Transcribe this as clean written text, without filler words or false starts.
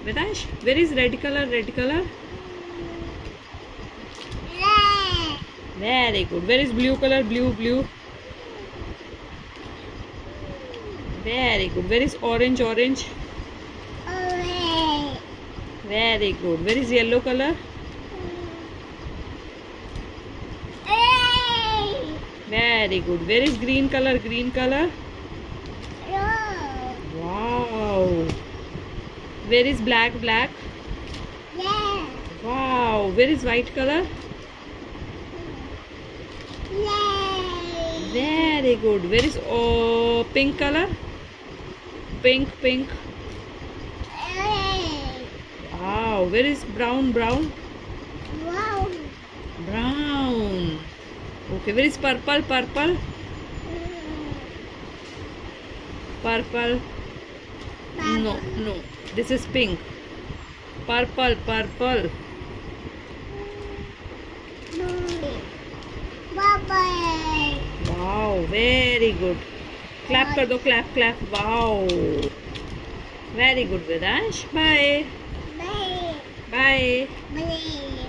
Vedansh, where is red color? Red color. Very good. Where is blue color? Blue, blue. Very good. Where is orange? Orange. Very good. Where is yellow color? Very good. Where is green color? Green color. Wow. Where is black? Black. Wow. Where is white color? Very good. Where is pink color? Pink, pink. Wow. Where is brown? Brown. Brown. Okay. Where is purple? Purple. Purple. No, no. This is pink. Purple, purple. Wow, very good. Clap कर दो, clap, clap. Wow. Very good, Vedansh. Bye. Bye.